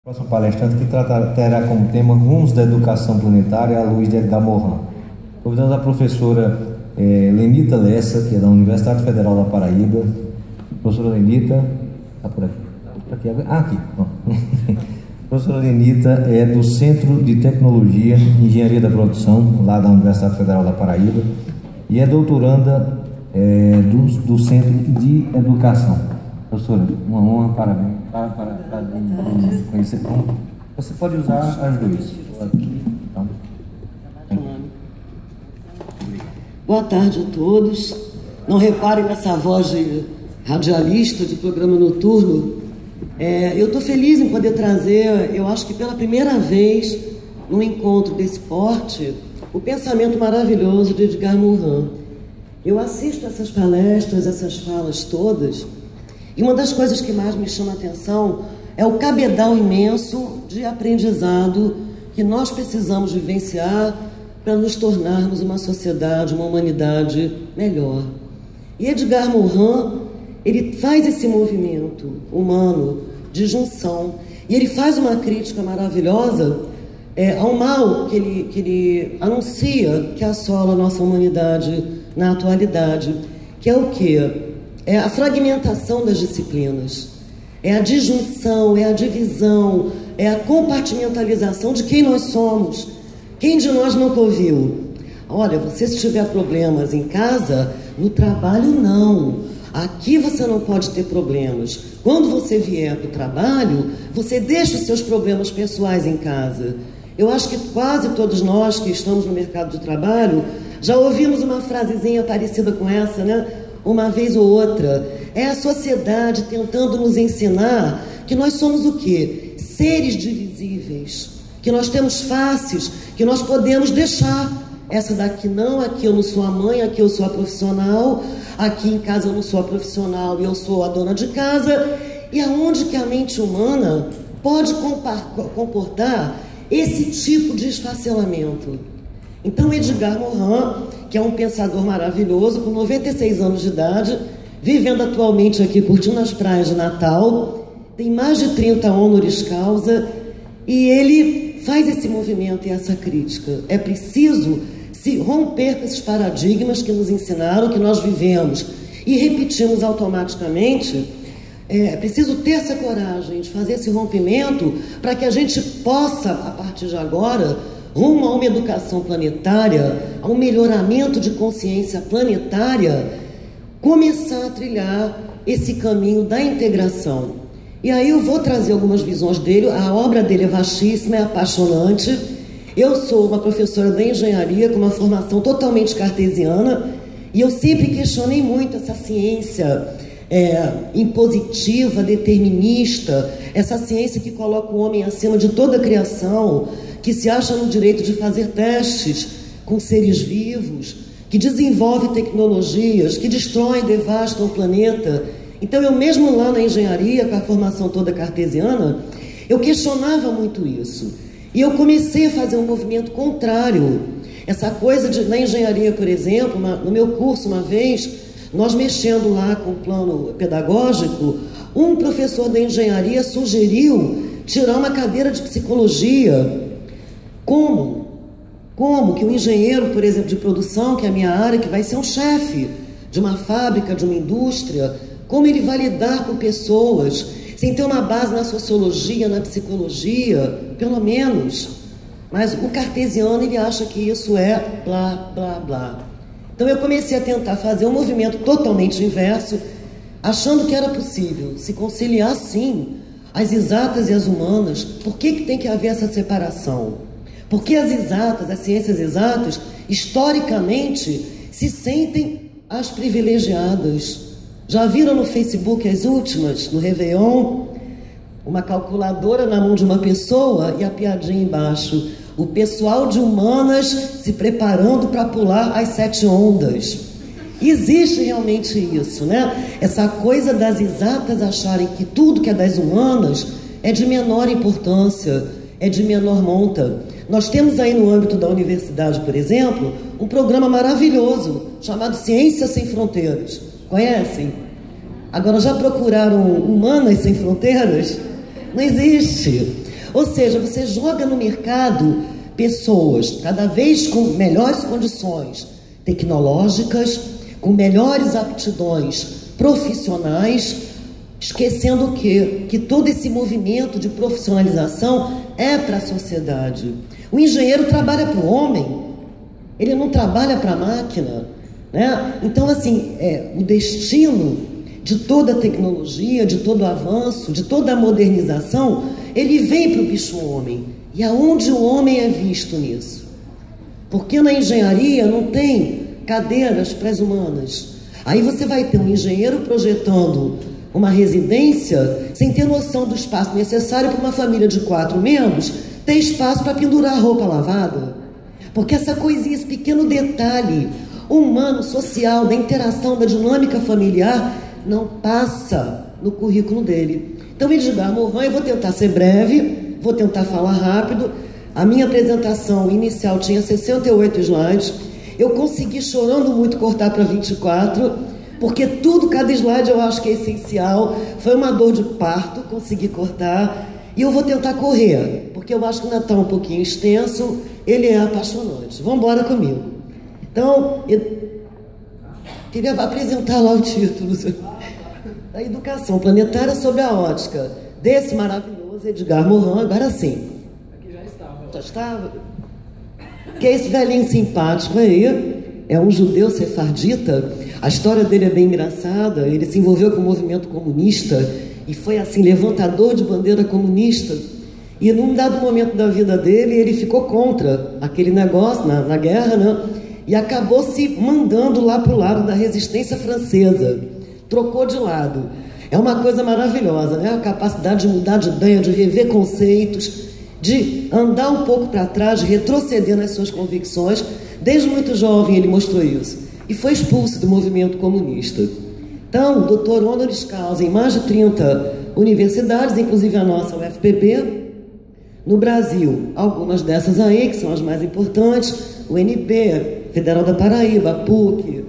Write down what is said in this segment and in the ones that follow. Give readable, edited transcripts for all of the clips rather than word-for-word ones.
Próximo palestrante que terá como tema Rumos da Educação Planetária à luz de Edgar Morin. Convidamos a professora Lenita Lessa, que é da Universidade Federal da Paraíba. Professora Lenita, está por aqui. Aqui. Professora Lenita é do Centro de Tecnologia e Engenharia da Produção, lá da Universidade Federal da Paraíba, e é doutoranda do Centro de Educação. Professora, uma honra, parabéns. Para conhecer. Você pode usar as duas. Aqui, então. Boa tarde a todos. Não reparem nessa voz de radialista de programa noturno. Eu estou feliz em poder trazer, eu acho que pela primeira vez, num encontro desse porte, o pensamento maravilhoso de Edgar Morin. Eu assisto essas palestras, essas falas todas, e uma das coisas que mais me chama a atenção é o cabedal imenso de aprendizado que nós precisamos vivenciar para nos tornarmos uma sociedade, uma humanidade melhor. E Edgar Morin, ele faz esse movimento humano de junção, e ele faz uma crítica maravilhosa ao mal que ele anuncia que assola a nossa humanidade na atualidade, que é o quê? É a fragmentação das disciplinas, é a disjunção, é a divisão, é a compartimentalização de quem nós somos. Quem de nós nunca ouviu? Olha, você se tiver problemas em casa, no trabalho não. Aqui você não pode ter problemas. Quando você vier para o trabalho, você deixa os seus problemas pessoais em casa. Eu acho que quase todos nós que estamos no mercado de trabalho já ouvimos uma frasezinha parecida com essa, né? Uma vez ou outra. É a sociedade tentando nos ensinar que nós somos o quê? Seres divisíveis, que nós temos faces, que nós podemos deixar. Essa daqui não, aqui eu não sou a mãe, aqui eu sou a profissional, aqui em casa eu não sou a profissional e eu sou a dona de casa. E aonde que a mente humana pode comportar esse tipo de esfacelamento? Então Edgar Morin, que é um pensador maravilhoso, com 96 anos de idade, vivendo atualmente aqui, curtindo as praias de Natal, tem mais de 30 honoris causa, e ele faz esse movimento e essa crítica. É preciso se romper com esses paradigmas que nos ensinaram, que nós vivemos e repetimos automaticamente. É preciso ter essa coragem de fazer esse rompimento para que a gente possa, a partir de agora, rumo a uma educação planetária, a um melhoramento de consciência planetária, começar a trilhar esse caminho da integração. E aí eu vou trazer algumas visões dele. A obra dele é vastíssima, é apaixonante. Eu sou uma professora da engenharia com uma formação totalmente cartesiana, e eu sempre questionei muito essa ciência impositiva, determinista, essa ciência que coloca o homem acima de toda a criação, que se acha no direito de fazer testes com seres vivos, que desenvolve tecnologias, que destroem, devastam o planeta. Então eu mesmo lá na engenharia, com a formação toda cartesiana, eu questionava muito isso. E eu comecei a fazer um movimento contrário. Essa coisa na engenharia, por exemplo, no meu curso uma vez, nós mexendo lá com o plano pedagógico, um professor da engenharia sugeriu tirar uma cadeira de psicologia. Como que um engenheiro, por exemplo, de produção, que é a minha área, que vai ser um chefe de uma fábrica, de uma indústria, como ele vai lidar com pessoas sem ter uma base na sociologia, na psicologia, pelo menos. Mas o cartesiano, ele acha que isso é blá, blá, blá. Então eu comecei a tentar fazer um movimento totalmente inverso, achando que era possível se conciliar, sim, as exatas e as humanas. Por que tem que haver essa separação? Porque as exatas, as ciências exatas, historicamente, se sentem as privilegiadas. Já viram no Facebook as últimas, no Réveillon? Uma calculadora na mão de uma pessoa e a piadinha embaixo. O pessoal de humanas se preparando para pular as 7 ondas. Existe realmente isso, né? Essa coisa das exatas acharem que tudo que é das humanas é de menor importância, é de menor monta. Nós temos aí no âmbito da universidade, por exemplo, um programa maravilhoso chamado Ciências Sem Fronteiras. Conhecem? Agora, já procuraram Humanas Sem Fronteiras? Não existe. Ou seja, você joga no mercado pessoas cada vez com melhores condições tecnológicas, com melhores aptidões profissionais, esquecendo que todo esse movimento de profissionalização é para a sociedade. O engenheiro trabalha para o homem, ele não trabalha para a máquina, né? Então, assim, o destino de toda a tecnologia, de todo o avanço, de toda a modernização, ele vem para o bicho-homem. E aonde o homem é visto nisso? Porque na engenharia não tem cadeiras para as humanas. Aí você vai ter um engenheiro projetando uma residência sem ter noção do espaço necessário para uma família de 4 membros ter espaço para pendurar a roupa lavada. Porque essa coisinha, esse pequeno detalhe humano, social, da interação, da dinâmica familiar, não passa no currículo dele. Então, Edgar Morin, eu vou tentar ser breve, vou tentar falar rápido. A minha apresentação inicial tinha 68 slides. Eu consegui, chorando muito, cortar para 24, porque tudo, cada slide eu acho que é essencial. Foi uma dor de parto, consegui cortar. E eu vou tentar correr, porque eu acho que ainda está um pouquinho extenso. Ele é apaixonante. Vamos embora comigo. Então, eu queria apresentar lá o título da Educação Planetária sob a ótica desse maravilhoso Edgar Morin. Agora sim. Aqui já estava. Já estava? Que é esse velhinho simpático aí, é um judeu sefardita. A história dele é bem engraçada. Ele se envolveu com o movimento comunista e foi assim, levantador de bandeira comunista. E num dado momento da vida dele, ele ficou contra aquele negócio na guerra, né? E acabou se mandando lá para o lado da resistência francesa. Trocou de lado. É uma coisa maravilhosa, né? A capacidade de mudar de ideia, de rever conceitos, de andar um pouco para trás, de retroceder nas suas convicções. Desde muito jovem ele mostrou isso. E foi expulso do movimento comunista. Então, doutor honoris causa em mais de 30 universidades, inclusive a nossa, UFPB. No Brasil, algumas dessas aí, que são as mais importantes, o UNB, Federal da Paraíba, a PUC,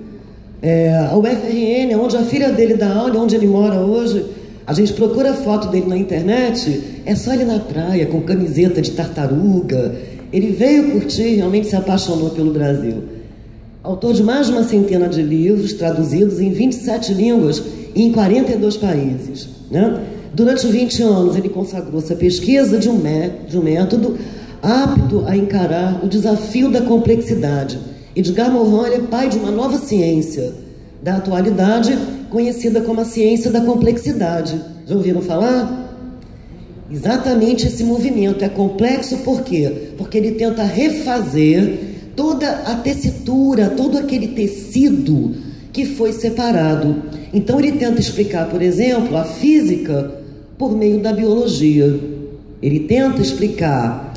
a UFRN, onde a filha dele dá aula, onde ele mora hoje. A gente procura a foto dele na internet, é só ele na praia, com camiseta de tartaruga. Ele veio curtir, realmente se apaixonou pelo Brasil. Autor de mais de uma centena de livros, traduzidos em 27 línguas e em 42 países, né? Durante 20 anos, ele consagrou-se à pesquisa de um método apto a encarar o desafio da complexidade. Edgar Morin é pai de uma nova ciência da atualidade, conhecida como a ciência da complexidade. Já ouviram falar? Exatamente esse movimento é complexo por quê? Porque ele tenta refazer toda a tessitura, todo aquele tecido que foi separado. Então ele tenta explicar, por exemplo, a física por meio da biologia. Ele tenta explicar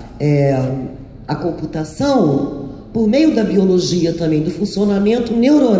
a computação por meio da biologia também, do funcionamento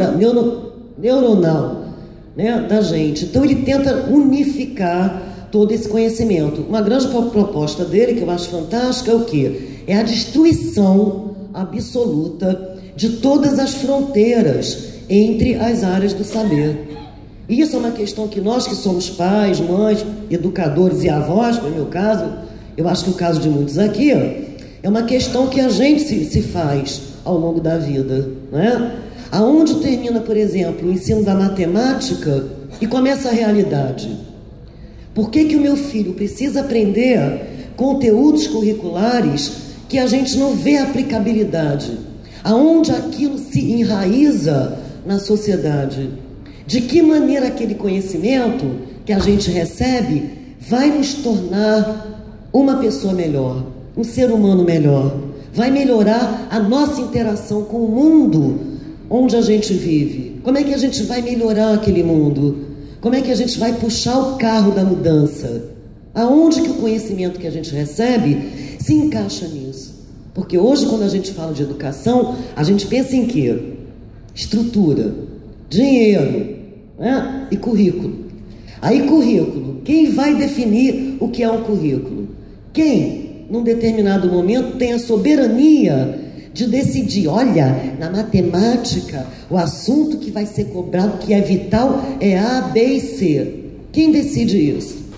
neuronal, né, da gente. Então ele tenta unificar todo esse conhecimento. Uma grande proposta dele, que eu acho fantástica, é o quê? É a destruição absoluta de todas as fronteiras entre as áreas do saber. E isso é uma questão que nós que somos pais, mães, educadores e avós, no meu caso, eu acho que o caso de muitos aqui, é uma questão que a gente se faz ao longo da vida, né? Aonde termina, por exemplo, o ensino da matemática e começa a realidade? Por que o meu filho precisa aprender conteúdos curriculares que a gente não vê aplicabilidade? Aonde aquilo se enraiza na sociedade? De que maneira aquele conhecimento que a gente recebe vai nos tornar uma pessoa melhor, um ser humano melhor? Vai melhorar a nossa interação com o mundo onde a gente vive? Como é que a gente vai melhorar aquele mundo? Como é que a gente vai puxar o carro da mudança? Aonde que o conhecimento que a gente recebe se encaixa nisso? Porque hoje, quando a gente fala de educação, a gente pensa em quê? Estrutura, dinheiro, né? E currículo. Aí currículo, quem vai definir o que é um currículo? Quem, num determinado momento, tem a soberania de decidir, olha, na matemática, o assunto que vai ser cobrado, que é vital, é A, B e C. Quem decide isso?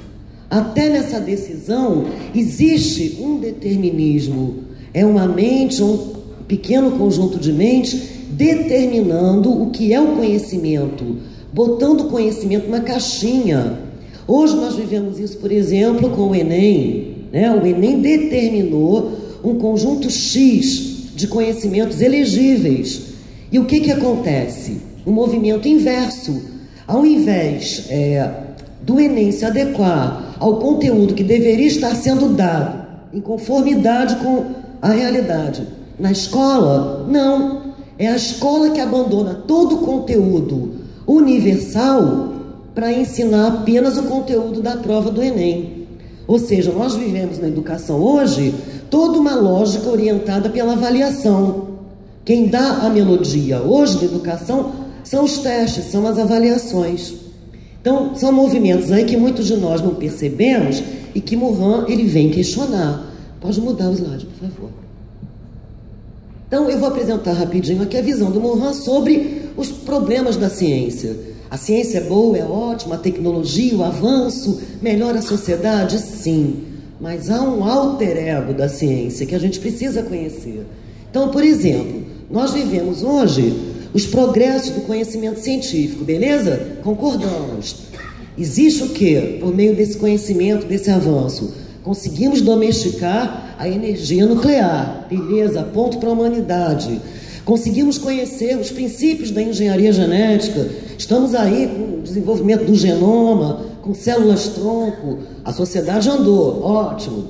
Até nessa decisão existe um determinismo, é uma mente, um pequeno conjunto de mentes determinando o que é o conhecimento, botando o conhecimento na caixinha. Hoje nós vivemos isso, por exemplo, com o Enem, né? O Enem determinou um conjunto X de conhecimentos elegíveis. E o que acontece? Um movimento inverso. Ao invés do Enem se adequar ao conteúdo que deveria estar sendo dado em conformidade com a realidade na escola, não. É a escola que abandona todo o conteúdo universal para ensinar apenas o conteúdo da prova do Enem. Ou seja, nós vivemos na educação hoje toda uma lógica orientada pela avaliação. Quem dá a melodia hoje da educação são os testes, são as avaliações. Então, são movimentos aí que muitos de nós não percebemos e que Morin, ele vem questionar. Pode mudar o slide, por favor. Então, eu vou apresentar rapidinho aqui a visão do Morin sobre os problemas da ciência. A ciência é boa, é ótima, a tecnologia, o avanço, melhora a sociedade? Sim. Mas há um alter ego da ciência que a gente precisa conhecer. Então, por exemplo, nós vivemos hoje os progressos do conhecimento científico, beleza? Concordamos. Existe o quê? Por meio desse conhecimento, desse avanço, conseguimos domesticar a energia nuclear, beleza? Ponto para a humanidade. Conseguimos conhecer os princípios da engenharia genética. Estamos aí com o desenvolvimento do genoma, com células-tronco. A sociedade andou, ótimo.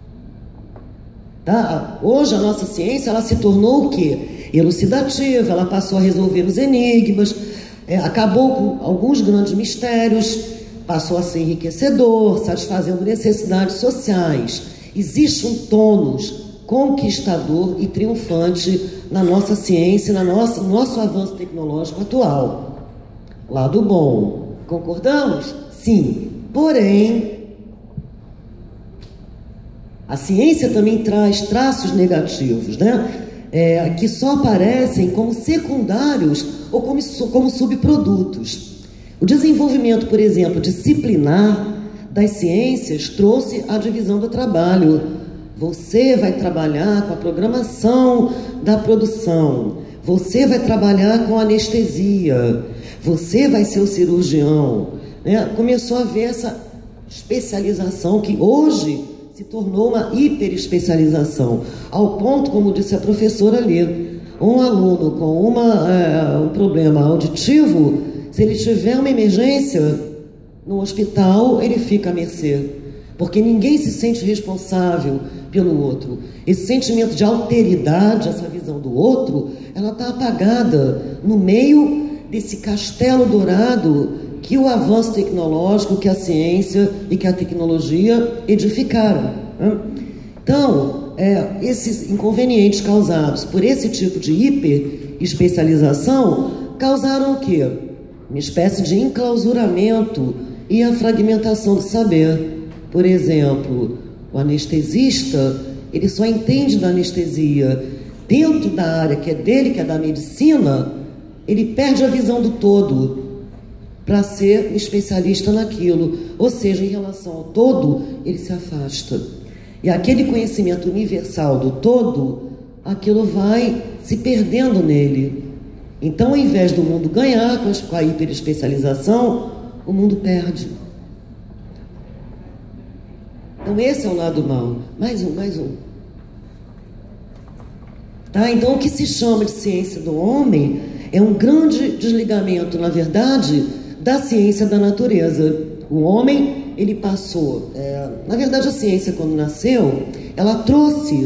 Tá? Hoje a nossa ciência ela se tornou o quê? Elucidativa, ela passou a resolver os enigmas, acabou com alguns grandes mistérios, passou a ser enriquecedor, satisfazendo necessidades sociais. Existe um tônus conquistador e triunfante na nossa ciência, no nosso avanço tecnológico atual. Lado bom. Concordamos? Sim. Porém, a ciência também traz traços negativos, né? Que só aparecem como secundários ou como subprodutos. O desenvolvimento, por exemplo, disciplinar das ciências trouxe a divisão do trabalho. Você vai trabalhar com a programação da produção, você vai trabalhar com anestesia, você vai ser o cirurgião, né? Começou a haver essa especialização que hoje se tornou uma hiperespecialização, ao ponto, como disse a professora ali, um aluno com um problema auditivo, se ele tiver uma emergência no hospital, ele fica à mercê, porque ninguém se sente responsável pelo outro. Esse sentimento de alteridade, essa visão do outro, ela está apagada no meio desse castelo dourado que o avanço tecnológico, que a ciência e que a tecnologia edificaram. Então, esses inconvenientes causados por esse tipo de hiperespecialização causaram o quê? Uma espécie de enclausuramento e a fragmentação do saber. Por exemplo, o anestesista, ele só entende da anestesia dentro da área que é dele, que é da medicina, ele perde a visão do todo para ser especialista naquilo, ou seja, em relação ao todo, ele se afasta. E aquele conhecimento universal do todo, aquilo vai se perdendo nele. Então, ao invés do mundo ganhar com a hiperespecialização, o mundo perde. Então, esse é o lado mau. Mais um. Tá? Então, o que se chama de ciência do homem é um grande desligamento, na verdade, da ciência da natureza. O homem, ele passou... na verdade, a ciência, quando nasceu, ela trouxe,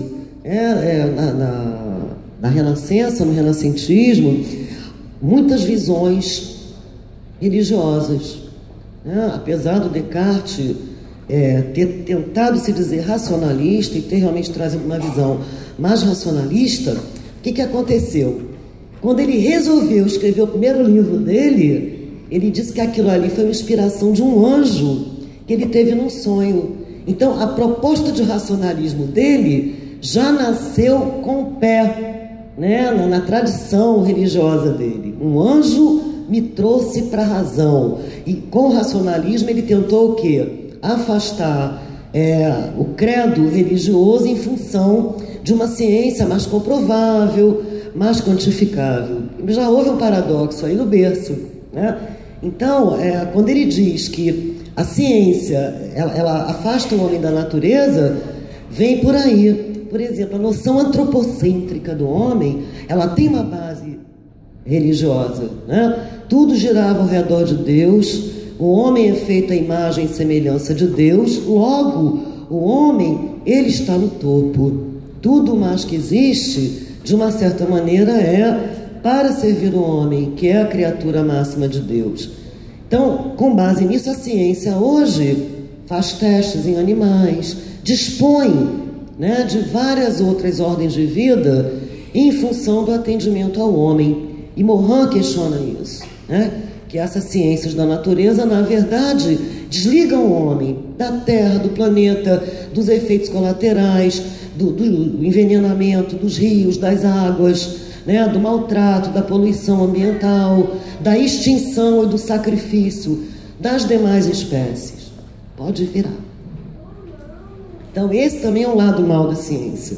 na Renascença, no renascentismo, muitas visões religiosas. Apesar do Descartes ter tentado se dizer racionalista e ter realmente trazido uma visão mais racionalista, o que aconteceu? Quando ele resolveu escrever o primeiro livro dele, ele disse que aquilo ali foi uma inspiração de um anjo que ele teve num sonho. Então, a proposta de racionalismo dele já nasceu com o pé, né, na tradição religiosa dele. Um anjo me trouxe para a razão. E com o racionalismo ele tentou o quê? afastar o credo religioso em função de uma ciência mais comprovável, mais quantificável. Já houve um paradoxo aí no berço, né? Então, quando ele diz que a ciência ela afasta o homem da natureza, vem por aí. Por exemplo, a noção antropocêntrica do homem, ela tem uma base religiosa, né? Tudo girava ao redor de Deus, o homem é feito à imagem e semelhança de Deus, logo, o homem, ele está no topo. Tudo mais que existe, de uma certa maneira, para servir o homem, que é a criatura máxima de Deus. Então, com base nisso, a ciência hoje faz testes em animais, dispõe, né, de várias outras ordens de vida em função do atendimento ao homem. E Morin questiona isso, né? Que essas ciências da natureza, na verdade, desligam o homem da terra, do planeta, dos efeitos colaterais, do envenenamento dos rios, das águas, né, do maltrato, da poluição ambiental, da extinção e do sacrifício das demais espécies. Pode virar. Então, esse também é um lado mau da ciência.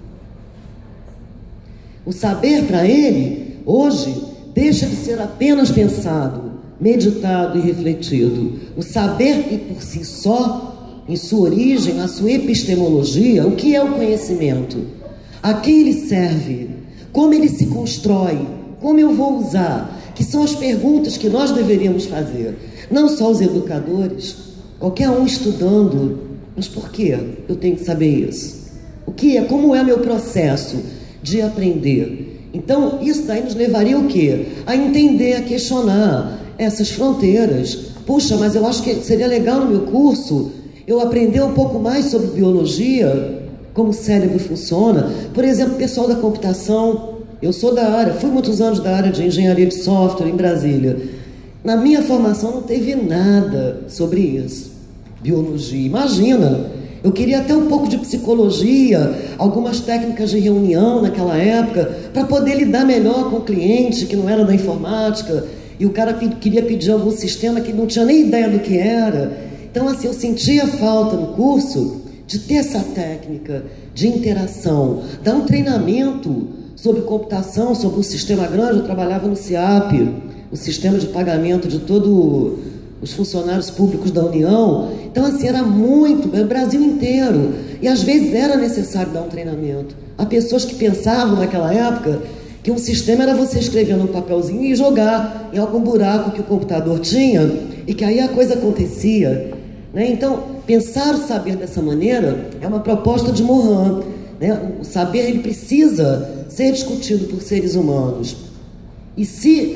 O saber, para ele, hoje, deixa de ser apenas pensado, meditado e refletido. O saber, por si só, em sua origem, na sua epistemologia, o que é o conhecimento? A quem ele serve? Como ele se constrói? Como eu vou usar? Que são as perguntas que nós deveríamos fazer. Não só os educadores, qualquer um estudando. Mas por que eu tenho que saber isso? Como é meu processo de aprender? Então, isso daí nos levaria o quê? A entender, a questionar essas fronteiras. Puxa, mas eu acho que seria legal no meu curso eu aprender um pouco mais sobre biologia, como o cérebro funciona. Por exemplo, pessoal da computação, eu sou da área, fui muitos anos da área de engenharia de software em Brasília. Na minha formação não teve nada sobre isso. Biologia, imagina, eu queria até um pouco de psicologia, algumas técnicas de reunião naquela época, para poder lidar melhor com o cliente que não era da informática, e o cara queria pedir algum sistema que não tinha nem ideia do que era. Então, assim, eu sentia falta no curso de ter essa técnica de interação, dar um treinamento sobre computação, sobre um sistema grande. Eu trabalhava no CIAP, o sistema de pagamento de todos os funcionários públicos da União. Então, assim, era muito, o Brasil inteiro. E, às vezes, era necessário dar um treinamento. Há pessoas que pensavam, naquela época, que um sistema era você escrever num papelzinho e jogar em algum buraco que o computador tinha, e que aí a coisa acontecia, né? Então, pensar o saber dessa maneira é uma proposta de Morin, né? O saber, ele precisa ser discutido por seres humanos e se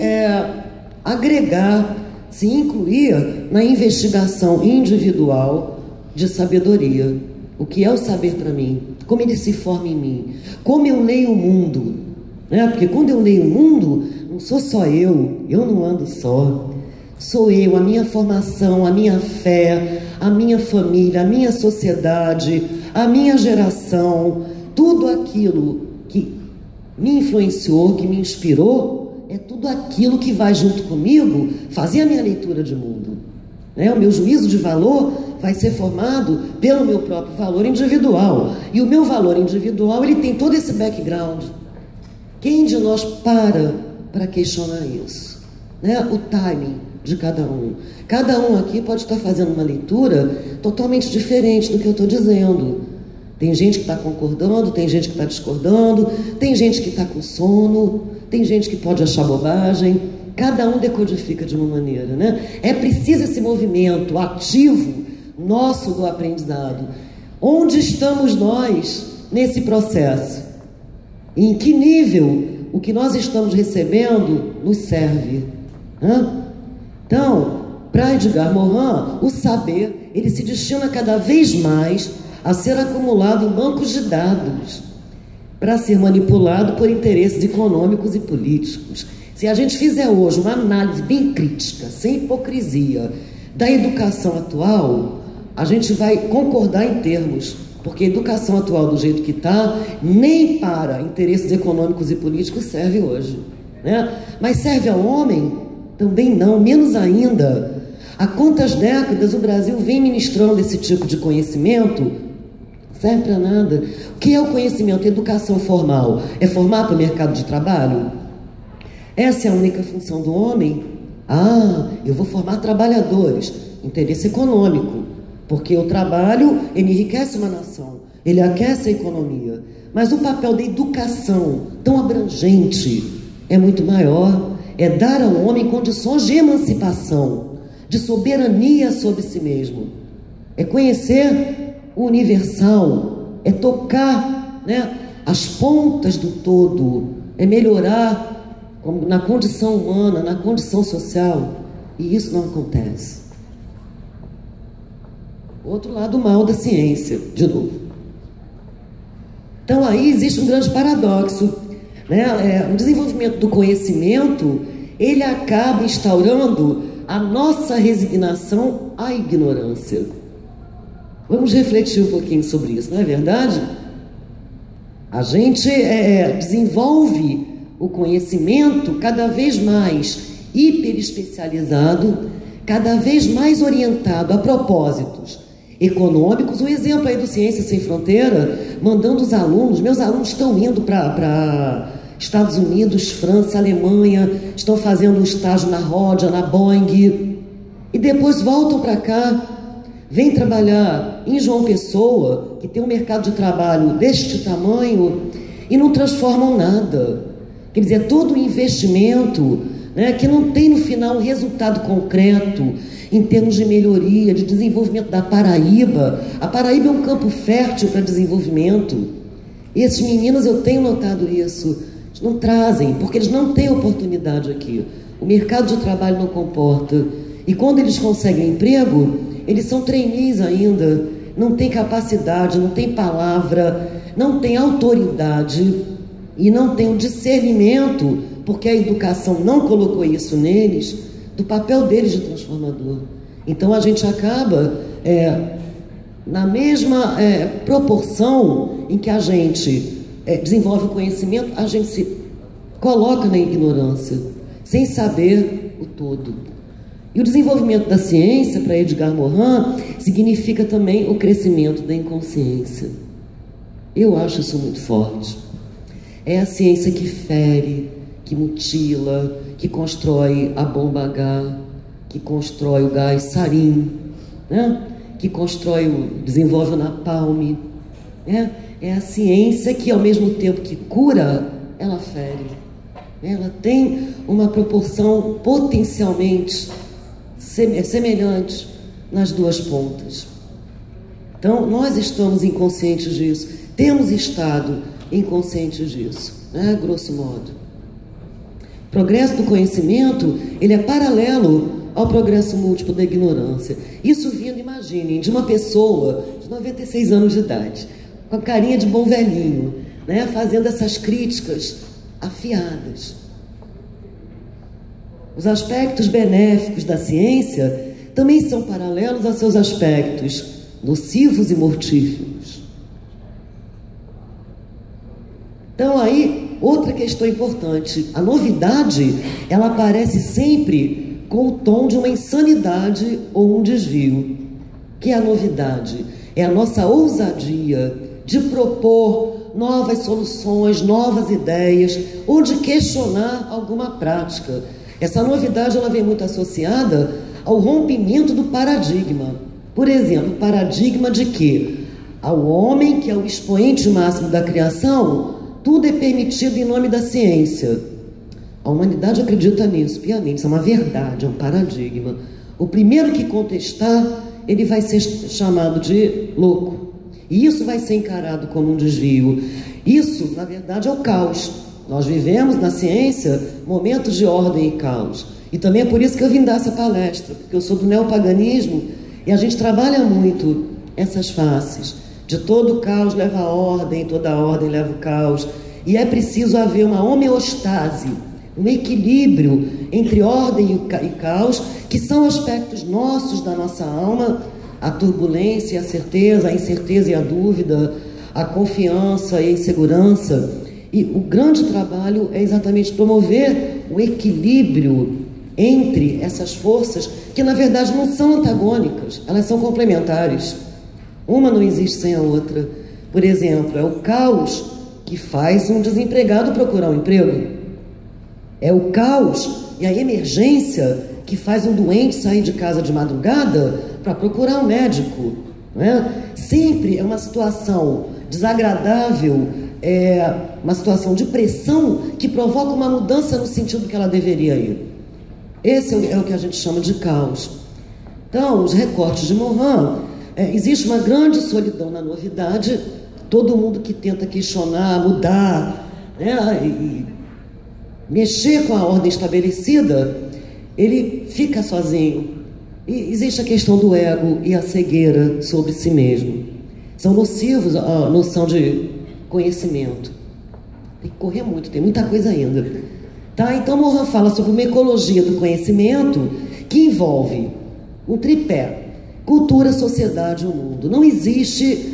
agregar, se incluir na investigação individual de sabedoria. O que é o saber para mim? Como ele se forma em mim? Como eu leio o mundo? Né? Porque quando eu leio o mundo, não sou só eu não ando só. Sou eu, a minha formação, a minha fé, a minha família, a minha sociedade, a minha geração, tudo aquilo que me influenciou, que me inspirou, é tudo aquilo que vai junto comigo fazer a minha leitura de mundo. Né? O meu juízo de valor vai ser formado pelo meu próprio valor individual. E o meu valor individual, ele tem todo esse background. Quem de nós para questionar isso? Né? O timing de cada um. Cada um aqui pode estar fazendo uma leitura totalmente diferente do que eu estou dizendo. Tem gente que está concordando, tem gente que está discordando, tem gente que está com sono, tem gente que pode achar bobagem. Cada um decodifica de uma maneira, né? É preciso esse movimento ativo nosso do aprendizado. Onde estamos nós nesse processo? Em que nível o que nós estamos recebendo nos serve? Então, para Edgar Morin, o saber, ele se destina cada vez mais a ser acumulado em bancos de dados, para ser manipulado por interesses econômicos e políticos. Se a gente fizer hoje uma análise bem crítica, sem hipocrisia, da educação atual, a gente vai concordar em termos, porque a educação atual, do jeito que está, nem para interesses econômicos e políticos serve hoje, né? Mas serve ao homem? Também não, menos ainda. Há quantas décadas o Brasil vem ministrando esse tipo de conhecimento? Não serve para nada. O que é o conhecimento? Educação formal. É formar para o mercado de trabalho? Essa é a única função do homem? Ah, eu vou formar trabalhadores. Interesse econômico. Porque o trabalho, ele enriquece uma nação. Ele aquece a economia. Mas o papel da educação, tão abrangente, é muito maior. É dar ao homem condições de emancipação, de soberania sobre si mesmo. É conhecer o universal, é tocar, né, as pontas do todo, é melhorar na condição humana, na condição social. E isso não acontece. Outro lado mal da ciência, de novo. Então aí existe um grande paradoxo, né? O desenvolvimento do conhecimento, ele acaba instaurando a nossa resignação à ignorância. Vamos refletir um pouquinho sobre isso, não é verdade? A gente desenvolve o conhecimento cada vez mais hiperespecializado, cada vez mais orientado a propósitos econômicos. Um exemplo aí do Ciência Sem Fronteira, mandando os alunos, meus alunos estão indo para Estados Unidos, França, Alemanha, estão fazendo um estágio na Rodia, na Boeing, e depois voltam para cá, vêm trabalhar em João Pessoa, que tem um mercado de trabalho deste tamanho, e não transformam nada. Quer dizer, todo um investimento, né, que não tem no final um resultado concreto em termos de melhoria, de desenvolvimento da Paraíba. A Paraíba é um campo fértil para desenvolvimento. Esses meninos, eu tenho notado isso, não trazem, porque eles não têm oportunidade aqui. O mercado de trabalho não comporta. E quando eles conseguem emprego, eles são trainees ainda, não têm capacidade, não têm palavra, não têm autoridade e não têm o discernimento, porque a educação não colocou isso neles, do papel deles de transformador. Então a gente acaba, na mesma proporção em que a gente desenvolve o conhecimento, a gente se coloca na ignorância, sem saber o todo. E o desenvolvimento da ciência, para Edgar Morin, significa também o crescimento da inconsciência. Eu acho isso muito forte. É a ciência que fere, que mutila, que constrói a bomba H, que constrói o gás sarin, né? Que desenvolve o napalm, né? É a ciência que, ao mesmo tempo que cura, ela fere. Ela tem uma proporção potencialmente semelhante nas duas pontas. Então, nós estamos inconscientes disso, temos estado inconscientes disso, né? Grosso modo. O progresso do conhecimento, ele é paralelo ao progresso múltiplo da ignorância. Isso vindo, imaginem, de uma pessoa de 96 anos de idade, com a carinha de bom velhinho, né, fazendo essas críticas afiadas. Os aspectos benéficos da ciência também são paralelos aos seus aspectos nocivos e mortíferos. Então aí, outra questão importante, a novidade, ela aparece sempre com o tom de uma insanidade ou um desvio. O que é a novidade? É a nossa ousadia de propor novas soluções, novas ideias, ou de questionar alguma prática. Essa novidade, ela vem muito associada ao rompimento do paradigma. Por exemplo, o paradigma de que ao homem, que é o expoente máximo da criação, tudo é permitido em nome da ciência. A humanidade acredita nisso piamente, isso é uma verdade, é um paradigma. O primeiro que contestar, ele vai ser chamado de louco. E isso vai ser encarado como um desvio. Isso, na verdade, é o caos. Nós vivemos na ciência momentos de ordem e caos. E também é por isso que eu vim dar essa palestra, porque eu sou do neopaganismo e a gente trabalha muito essas faces. De todo caos leva a ordem, toda ordem leva o caos. E é preciso haver uma homeostase, um equilíbrio entre ordem e caos, que são aspectos nossos da nossa alma, a turbulência e a certeza, a incerteza e a dúvida, a confiança e a insegurança. E o grande trabalho é exatamente promover o equilíbrio entre essas forças que, na verdade, não são antagônicas, elas são complementares. Uma não existe sem a outra. Por exemplo, é o caos que faz um desempregado procurar um emprego. É o caos e a emergência que faz um doente sair de casa de madrugada para procurar um médico. Não é? Sempre é uma situação desagradável, uma situação de pressão que provoca uma mudança no sentido que ela deveria ir. Esse é o que a gente chama de caos. Então, os recortes de Morin, existe uma grande solidão na novidade. Todo mundo que tenta questionar, mudar, né, e mexer com a ordem estabelecida, ele fica sozinho. E existe a questão do ego e a cegueira sobre si mesmo. São nocivos a noção de conhecimento. Tem que correr muito, tem muita coisa ainda. Tá? Então, Morin fala sobre uma ecologia do conhecimento que envolve um tripé: cultura, sociedade e o mundo. Não existe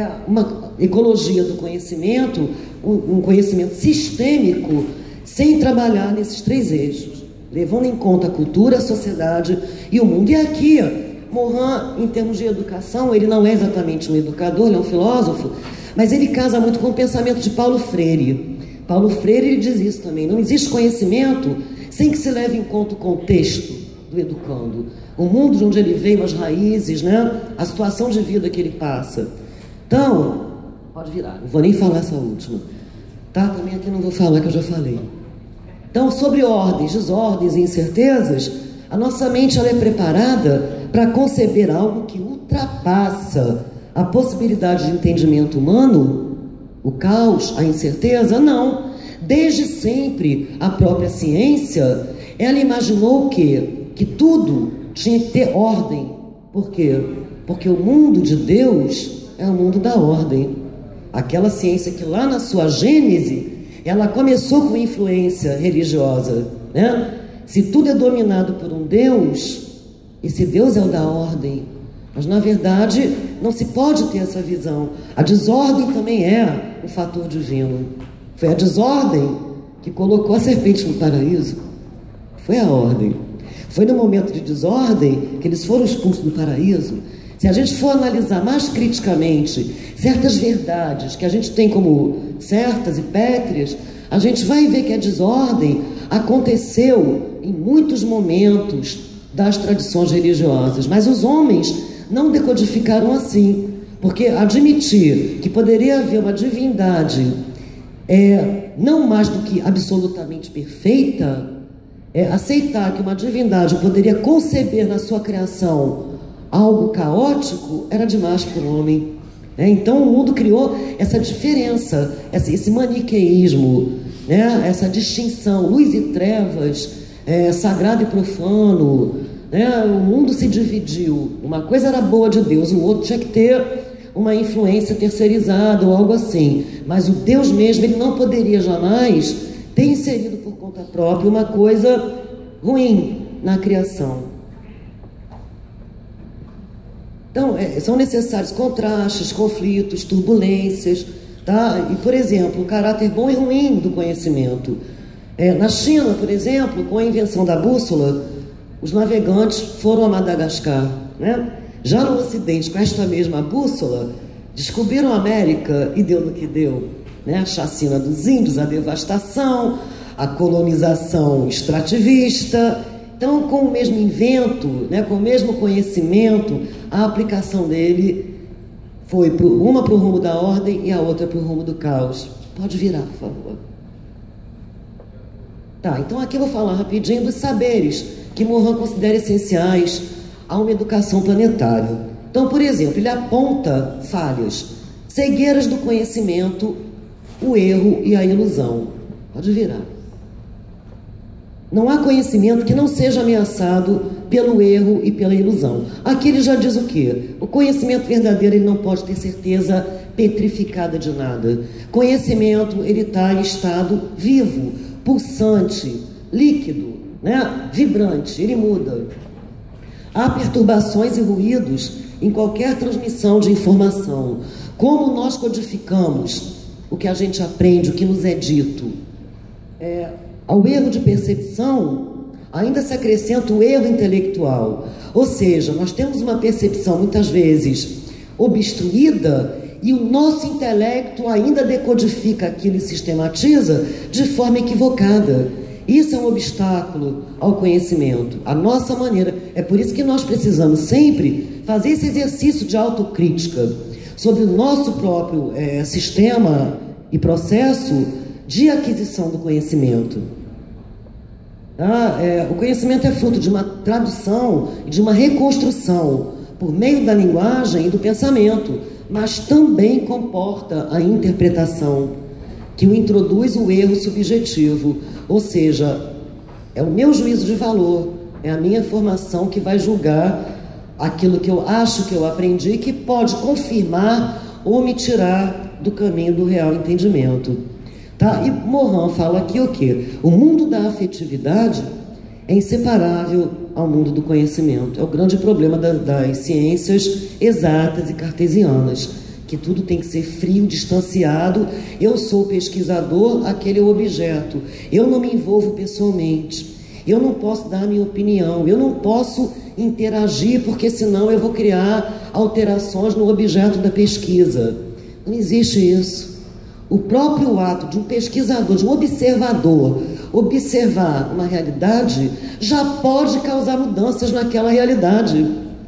uma ecologia do conhecimento, um conhecimento sistêmico, sem trabalhar nesses três eixos, levando em conta a cultura, a sociedade e o mundo. E aqui, Morin, em termos de educação, ele não é exatamente um educador, ele é um filósofo, mas ele casa muito com o pensamento de Paulo Freire. Paulo Freire, ele diz isso também: não existe conhecimento sem que se leve em conta o contexto do educando, o mundo de onde ele veio, as raízes, né? A situação de vida que ele passa. Então, pode virar, não vou nem falar essa última, tá? Também aqui não vou falar, que eu já falei. Então, sobre ordens, desordens e incertezas, a nossa mente ela é preparada para conceber algo que ultrapassa a possibilidade de entendimento humano. O caos, a incerteza, não. Desde sempre, a própria ciência, ela imaginou que tudo tinha que ter ordem. Por quê? Porque o mundo de Deus é o mundo da ordem. Aquela ciência que lá na sua gênese, ela começou com influência religiosa, né? Se tudo é dominado por um Deus, esse Deus é o da ordem. Mas, na verdade, não se pode ter essa visão. A desordem também é um fator divino. Foi a desordem que colocou a serpente no paraíso. Foi a ordem. Foi no momento de desordem que eles foram expulsos do paraíso. Se a gente for analisar mais criticamente certas verdades que a gente tem como certas e pétreas, a gente vai ver que a desordem aconteceu em muitos momentos das tradições religiosas. Mas os homens não decodificaram assim, porque admitir que poderia haver uma divindade não mais do que absolutamente perfeita, aceitar que uma divindade poderia conceber na sua criação algo caótico, era demais para o homem. Então o mundo criou essa diferença, esse maniqueísmo, né? Essa distinção, luz e trevas, sagrado e profano. O mundo se dividiu. Uma coisa era boa de Deus, o outro tinha que ter uma influência terceirizada ou algo assim. Mas o Deus mesmo, ele não poderia jamais ter inserido por conta própria uma coisa ruim na criação. Então, são necessários contrastes, conflitos, turbulências, tá? E, por exemplo, o caráter bom e ruim do conhecimento. Na China, por exemplo, com a invenção da bússola, os navegantes foram a Madagascar, né? Já no Ocidente, com esta mesma bússola, descobriram a América e deu no que deu, né? A chacina dos índios, a devastação, a colonização extrativista. Então, com o mesmo invento, né, com o mesmo conhecimento, a aplicação dele foi uma para o rumo da ordem e a outra para o rumo do caos. Pode virar, por favor. Tá, então aqui eu vou falar rapidinho dos saberes que Morin considera essenciais a uma educação planetária. Então, por exemplo, ele aponta falhas, cegueiras do conhecimento, o erro e a ilusão. Pode virar. Não há conhecimento que não seja ameaçado pelo erro e pela ilusão. Aqui ele já diz o quê? O conhecimento verdadeiro, ele não pode ter certeza petrificada de nada. Conhecimento, ele está em estado vivo, pulsante, líquido, né? Vibrante, ele muda. Há perturbações e ruídos em qualquer transmissão de informação. Como nós codificamos o que a gente aprende, o que nos é dito? Ao erro de percepção, ainda se acrescenta o erro intelectual. Ou seja, nós temos uma percepção muitas vezes obstruída e o nosso intelecto ainda decodifica aquilo e sistematiza de forma equivocada. Isso é um obstáculo ao conhecimento, a nossa maneira. É por isso que nós precisamos sempre fazer esse exercício de autocrítica sobre o nosso próprio sistema e processo de aquisição do conhecimento. O conhecimento é fruto de uma tradução e de uma reconstrução por meio da linguagem e do pensamento, mas também comporta a interpretação, que o introduz o erro subjetivo, ou seja, é o meu juízo de valor, é a minha formação que vai julgar aquilo que eu acho que eu aprendi, que pode confirmar ou me tirar do caminho do real entendimento. Tá? E Morin fala aqui o quê? O mundo da afetividade é inseparável ao mundo do conhecimento. É o grande problema das ciências exatas e cartesianas, que tudo tem que ser frio, distanciado. Eu sou o pesquisador, aquele é o objeto. Eu não me envolvo pessoalmente. Eu não posso dar a minha opinião. Eu não posso interagir, porque senão eu vou criar alterações no objeto da pesquisa. Não existe isso. O próprio ato de um pesquisador, de um observador, observar uma realidade, já pode causar mudanças naquela realidade.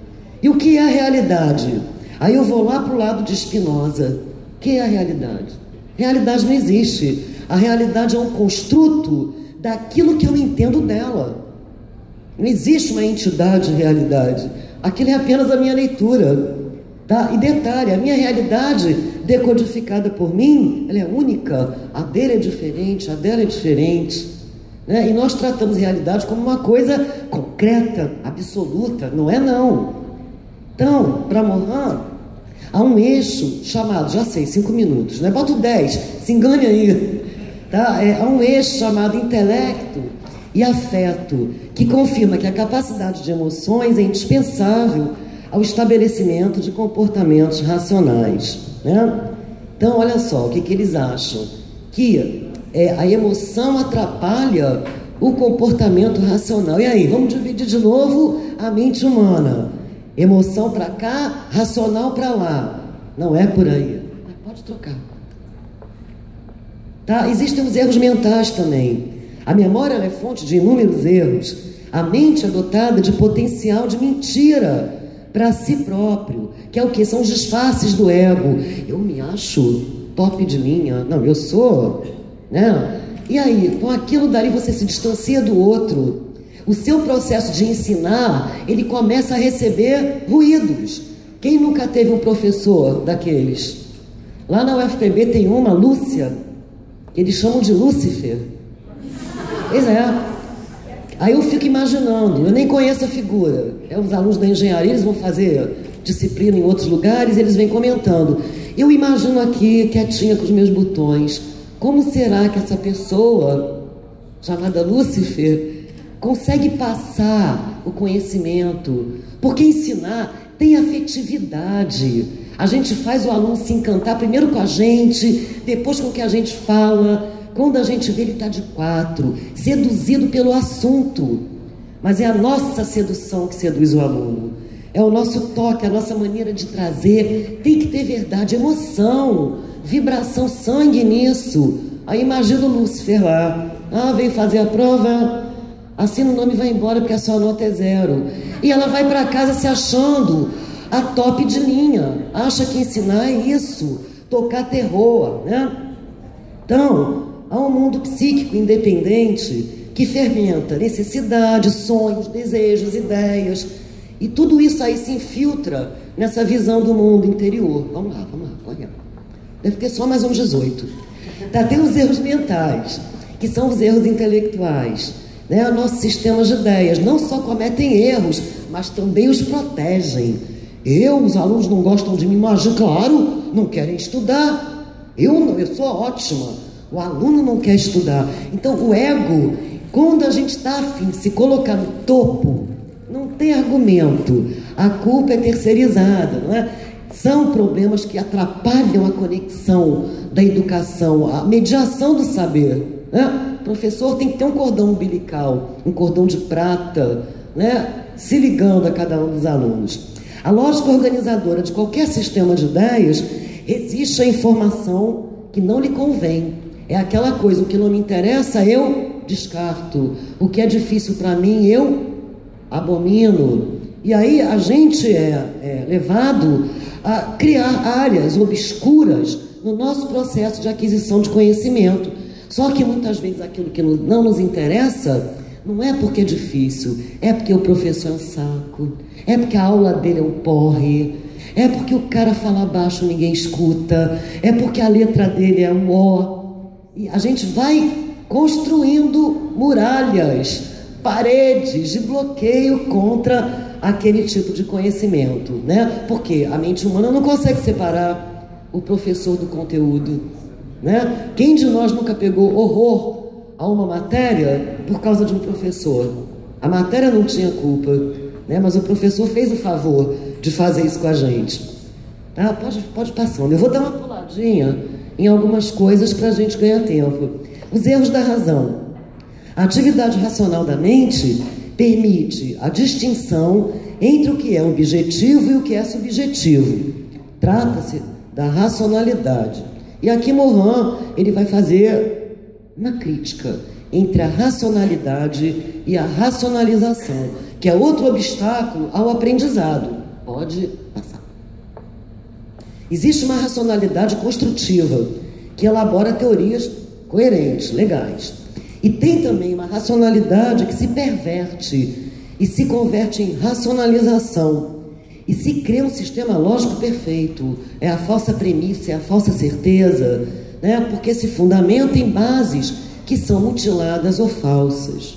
E o que é a realidade? Aí eu vou lá para o lado de Spinoza. O que é a realidade? Realidade não existe. A realidade é um construto daquilo que eu entendo dela. Não existe uma entidade de realidade. Aquilo é apenas a minha leitura. Tá? E detalhe, a minha realidade decodificada por mim, ela é única. A dele é diferente, a dela é diferente. Né? E nós tratamos realidade como uma coisa concreta, absoluta. Não é não. Então, para Morin, há um eixo chamado, já sei, 5 minutos, né? Bota o 10, se engane aí. Tá? Há um eixo chamado intelecto e afeto, que confirma que a capacidade de emoções é indispensável ao estabelecimento de comportamentos racionais. Né? Então, olha só, o que eles acham? Que a emoção atrapalha o comportamento racional. E aí, vamos dividir de novo a mente humana. Emoção para cá, racional para lá. Não é por aí. Mas pode trocar. Tá? Existem os erros mentais também. A memória é fonte de inúmeros erros. A mente é dotada de potencial de mentira para si próprio, que é o que? São os disfarces do ego. Eu me acho top de linha. Não, eu sou, né? E aí, com aquilo dali você se distancia do outro. O seu processo de ensinar, ele começa a receber ruídos. Quem nunca teve um professor daqueles? Lá na UFPB tem uma, Lúcia, que eles chamam de Lúcifer. Pois é. Aí eu fico imaginando, eu nem conheço a figura. Os alunos da engenharia, eles vão fazer disciplina em outros lugares, eles vêm comentando. Eu imagino aqui, quietinha com os meus botões, como será que essa pessoa, chamada Lúcifer, consegue passar o conhecimento? Porque ensinar tem afetividade. A gente faz o aluno se encantar primeiro com a gente, depois com o que a gente fala. Quando a gente vê, ele está de 4, seduzido pelo assunto. Mas é a nossa sedução que seduz o aluno. É o nosso toque, a nossa maneira de trazer. Tem que ter verdade, emoção, vibração, sangue nisso. Aí imagina o Lúcifer lá. Veio fazer a prova, assina o nome e vai embora porque a sua nota é 0. E ela vai para casa se achando a top de linha. Acha que ensinar é isso, tocar terror, né? Então, há um mundo psíquico independente que fermenta necessidades, sonhos, desejos, ideias. E tudo isso aí se infiltra nessa visão do mundo interior. Vamos lá, olha. Deve ter só mais uns 18. Tá, tem os erros mentais, que são os erros intelectuais. Né? O nosso sistema de ideias não só cometem erros, mas também os protegem. Os alunos não gostam de mim, mas claro, não querem estudar. Eu sou ótima. O aluno não quer estudar. Então, o ego, quando a gente está afim de se colocar no topo, não tem argumento. A culpa é terceirizada, não é? São problemas que atrapalham a conexão da educação, a mediação do saber, né? O professor tem que ter um cordão umbilical, um cordão de prata, né, se ligando a cada um dos alunos. A lógica organizadora de qualquer sistema de ideias resiste à informação que não lhe convém. É aquela coisa, o que não me interessa eu descarto, o que é difícil para mim eu abomino. E aí a gente é levado a criar áreas obscuras no nosso processo de aquisição de conhecimento. Só que muitas vezes aquilo que não nos interessa não é porque é difícil, é porque o professor é um saco, é porque a aula dele é um porre, é porque o cara fala baixo e ninguém escuta, é porque a letra dele é um O. E a gente vai construindo muralhas, paredes de bloqueio contra aquele tipo de conhecimento, né? Porque a mente humana não consegue separar o professor do conteúdo, né? Quem de nós nunca pegou horror a uma matéria por causa de um professor? A matéria não tinha culpa, né? Mas o professor fez o favor de fazer isso com a gente. Tá? Pode passando. Eu vou dar uma puladinha em algumas coisas para a gente ganhar tempo. Os erros da razão. A atividade racional da mente permite a distinção entre o que é objetivo e o que é subjetivo. Trata-se da racionalidade. E aqui Morin, ele vai fazer uma crítica entre a racionalidade e a racionalização, que é outro obstáculo ao aprendizado. Pode passar. Existe uma racionalidade construtiva, que elabora teorias coerentes, legais. E tem também uma racionalidade que se perverte e se converte em racionalização. E se cria um sistema lógico perfeito. É a falsa premissa, é a falsa certeza, né? Porque se fundamenta em bases que são mutiladas ou falsas.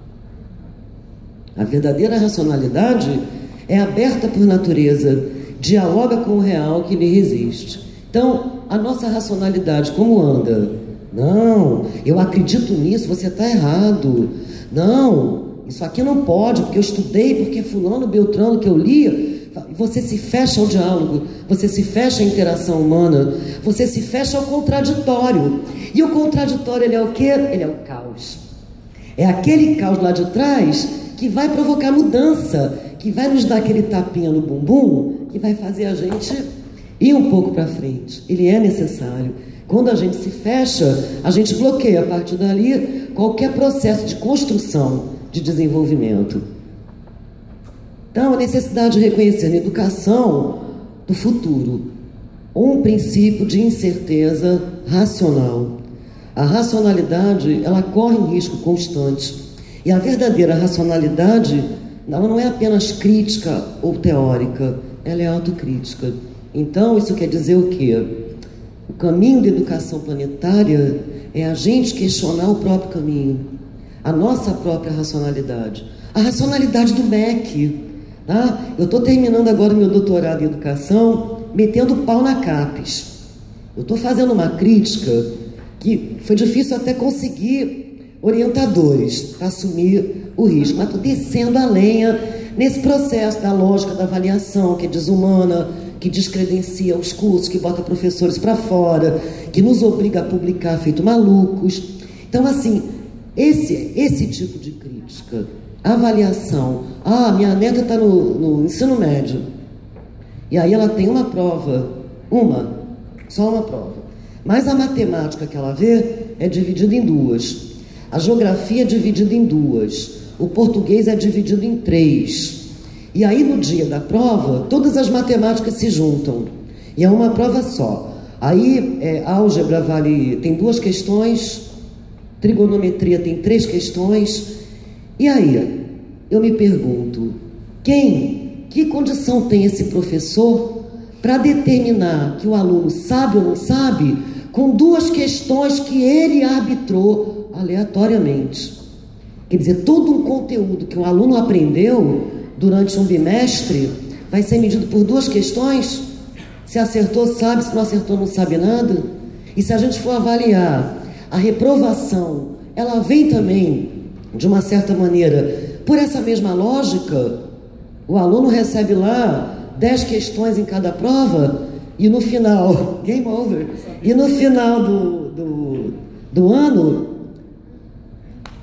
A verdadeira racionalidade é aberta por natureza, dialoga com o real que lhe resiste. Então, a nossa racionalidade, como anda? Não, eu acredito nisso, você está errado. Não, isso aqui não pode, porque eu estudei, porque fulano, beltrano que eu li. Você se fecha ao diálogo, você se fecha à interação humana, você se fecha ao contraditório. E o contraditório, ele é o quê? Ele é o caos. É aquele caos lá de trás que vai provocar mudança, que vai nos dar aquele tapinha no bumbum, que vai fazer a gente ir um pouco para frente. Ele é necessário. Quando a gente se fecha, a gente bloqueia a partir dali qualquer processo de construção, de desenvolvimento. Então, a necessidade de reconhecer na educação do futuro um princípio de incerteza racional. A racionalidade, ela corre um risco constante. E a verdadeira racionalidade, ela não é apenas crítica ou teórica, ela é autocrítica. Então, isso quer dizer o quê? O caminho da educação planetária é a gente questionar o próprio caminho, a nossa própria racionalidade, a racionalidade do MEC. Tá? Eu estou terminando agora o meu doutorado em educação, metendo pau na CAPES. Eu estou fazendo uma crítica que foi difícil até conseguir orientadores para assumir o risco, mas estou descendo a lenha nesse processo da lógica da avaliação, que é desumana, que descredencia os cursos, que bota professores para fora, que nos obriga a publicar feito malucos. Então, assim, esse tipo de crítica, avaliação. Ah, minha neta está no ensino médio, e aí ela tem uma prova, só uma prova. Mas a matemática que ela vê é dividida em duas. A geografia é dividida em duas. O português é dividido em 3. E aí, no dia da prova, todas as matemáticas se juntam. E é uma prova só. Aí, álgebra tem 2 questões, trigonometria tem 3 questões. E aí, eu me pergunto, que condição tem esse professor para determinar que o aluno sabe ou não sabe com 2 questões que ele arbitrou aleatoriamente? Quer dizer, todo um conteúdo que um aluno aprendeu durante um bimestre vai ser medido por 2 questões? Se acertou, sabe, se não acertou, não sabe nada? E se a gente for avaliar a reprovação, ela vem também, de uma certa maneira, por essa mesma lógica. O aluno recebe lá 10 questões em cada prova e no final, game over, e no final do ano,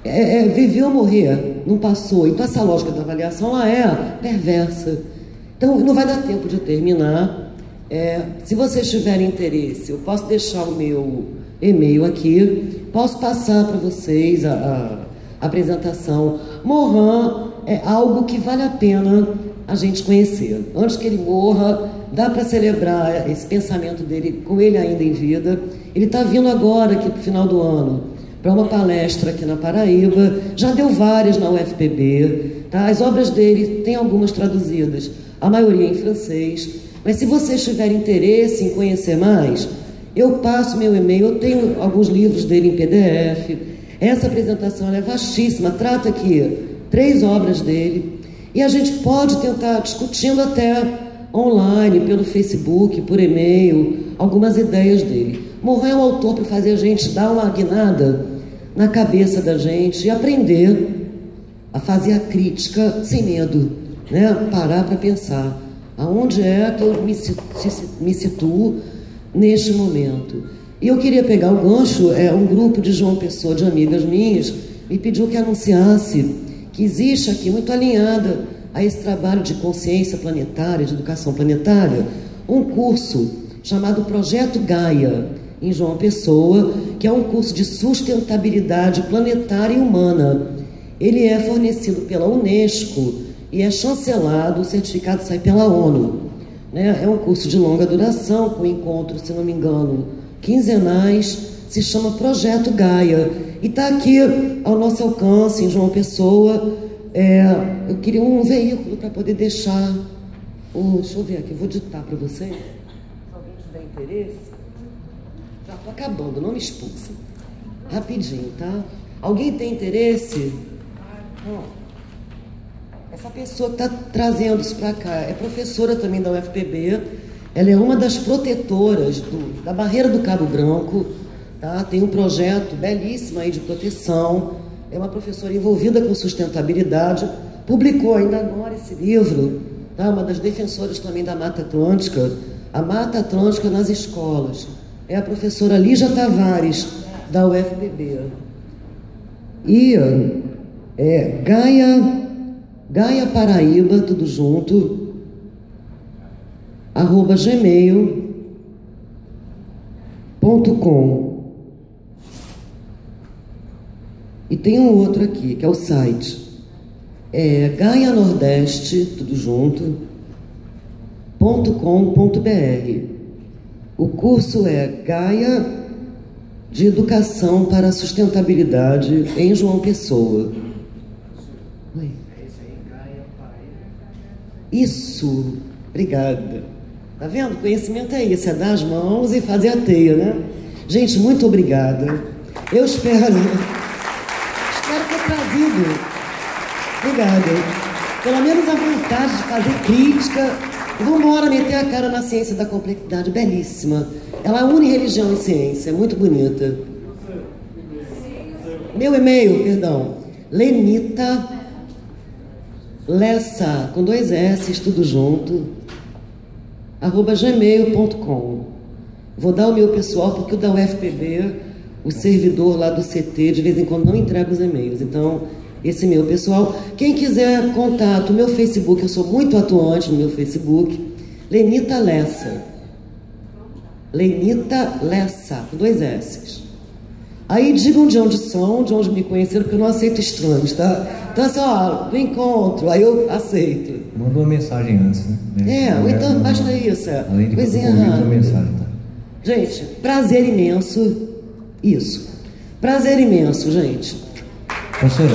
Viveu ou morrer, não passou. Então essa lógica da avaliação ela é perversa. Então não vai dar tempo de terminar. Se vocês tiverem interesse, eu posso deixar o meu e-mail aqui, posso passar para vocês a apresentação. Morin é algo que vale a pena a gente conhecer. Antes que ele morra, dá para celebrar esse pensamento dele com ele ainda em vida. Ele está vindo agora, aqui para o final do ano, para uma palestra aqui na Paraíba. Já deu várias na UFPB. Tá? As obras dele, tem algumas traduzidas, a maioria em francês. Mas se vocês tiverem interesse em conhecer mais, eu passo meu e-mail, eu tenho alguns livros dele em PDF. Essa apresentação é vastíssima, trata aqui 3 obras dele. E a gente pode tentar discutindo até online, pelo Facebook, por e-mail, algumas ideias dele. Morin é um autor para fazer a gente dar uma guinada na cabeça da gente e aprender a fazer a crítica sem medo, né? Parar para pensar aonde é que eu me situo neste momento. E eu queria pegar o gancho, um grupo de João Pessoa, de amigas minhas, me pediu que anunciasse que existe aqui, muito alinhada a esse trabalho de consciência planetária, de educação planetária, um curso chamado Projeto Gaia, em João Pessoa, que é um curso de sustentabilidade planetária e humana. Ele é fornecido pela Unesco e é chancelado, o certificado sai pela ONU. Né? É um curso de longa duração, com encontros, se não me engano, quinzenais, se chama Projeto Gaia. E está aqui ao nosso alcance, em João Pessoa. Eu queria um veículo para poder deixar. Deixa eu ver aqui, eu vou ditar para vocês. Se alguém tiver interesse. Já estou acabando, não me expulsem. Rapidinho, tá? Alguém tem interesse? Essa pessoa que está trazendo isso para cá é professora também da UFPB. Ela é uma das protetoras da Barreira do Cabo Branco. Tá? Tem um projeto belíssimo aí de proteção. É uma professora envolvida com sustentabilidade. Publicou ainda agora esse livro. Tá? Uma das defensoras também da Mata Atlântica. A Mata Atlântica nas escolas. É a professora Lígia Tavares, da UFPB. E Gaia Paraíba, tudo junto, @gmail.com. E tem um outro aqui, que é o site. Gaia Nordeste, tudo junto, .com.br. O curso é Gaia de Educação para a Sustentabilidade em João Pessoa. Oi. Isso, obrigada. Tá vendo? Conhecimento é isso, é dar as mãos e fazer a teia, né? Gente, muito obrigada. Eu espero ter trazido, obrigada, pelo menos a vontade de fazer crítica. Vamos embora meter a cara na ciência da complexidade, belíssima. Ela une religião e ciência, é muito bonita. Meu e-mail, perdão, Lenita Lessa, com 2 S, tudo junto, @gmail.com. Vou dar o meu pessoal, porque o da UFPB, o servidor lá do CT, de vez em quando não entrega os e-mails. Então, esse meu pessoal. Quem quiser contato, meu Facebook, eu sou muito atuante no meu Facebook, Lenita Lessa. Lenita Lessa, com 2 S. Aí digam de onde são, de onde me conheceram, porque eu não aceito estranhos, tá? Então, assim, do encontro, aí eu aceito. Manda uma mensagem antes, né? Ou então basta isso. Além de coisinha uma rápida. mensagem, tá? Gente, prazer imenso. Isso. Prazer imenso, gente. Professora,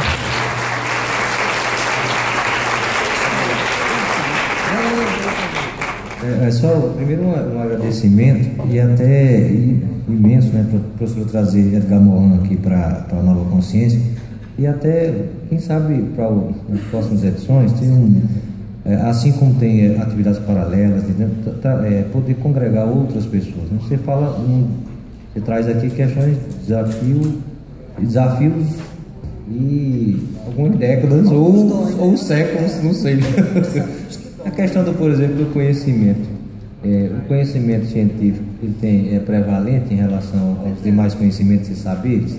só primeiro um agradecimento e até imenso, né, para o professor trazer Edgar Morin aqui para a Nova Consciência e até, quem sabe, para as próximas edições, tem assim como tem atividades paralelas, poder congregar outras pessoas. Né? Você traz aqui questões, desafios e algumas décadas ou séculos, não sei. A questão, por exemplo, do conhecimento. O conhecimento científico ele é prevalente em relação aos demais conhecimentos e saberes, né?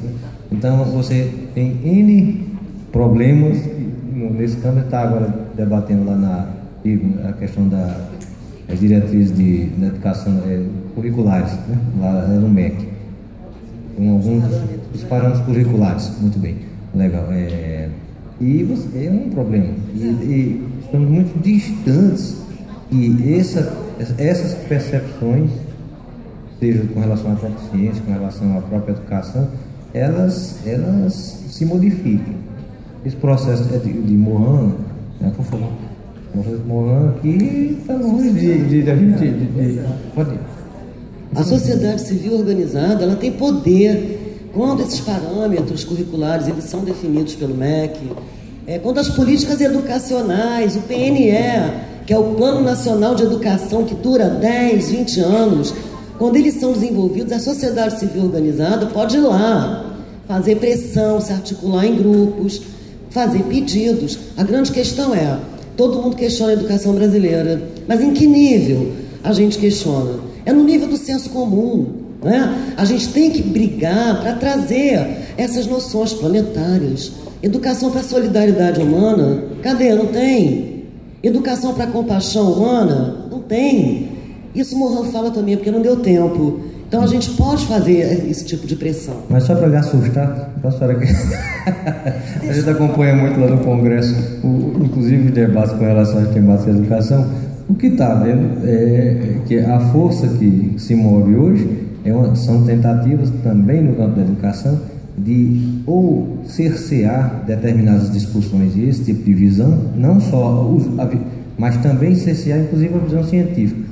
Então você tem N problemas. Nesse câmbio está agora debatendo lá a questão das diretrizes da educação curriculares, né? Lá no MEC, com alguns dos parâmetros curriculares. Muito bem, legal. E é um problema. E estamos muito distantes, e essas percepções, seja com relação à própria ciência, com relação à própria educação, elas se modifiquem. Esse processo de Mohan, né, por favor, Mohan aqui está longe de a gente... Pode ir. A sociedade civil organizada, ela tem poder quando esses parâmetros curriculares eles são definidos pelo MEC, quando as políticas educacionais, o PNE, que é o Plano Nacional de Educação, que dura 10, 20 anos, quando eles são desenvolvidos, a sociedade civil organizada pode ir lá, fazer pressão, se articular em grupos, fazer pedidos. A grande questão todo mundo questiona a educação brasileira, mas em que nível a gente questiona? É no nível do senso comum, né? A gente tem que brigar para trazer essas noções planetárias. Educação para a solidariedade humana, cadê? Não tem. Educação para a compaixão humana, não tem. Isso Mohan fala também, porque não deu tempo. Então a gente pode fazer esse tipo de pressão. Mas só para lhe assustar, a gente acompanha muito lá no Congresso, inclusive os debates com relação às temáticas de educação. O que está vendo é que a força que se move hoje são tentativas também no campo da educação de ou cercear determinadas discussões e esse tipo de visão, não só mas também cercear inclusive a visão científica.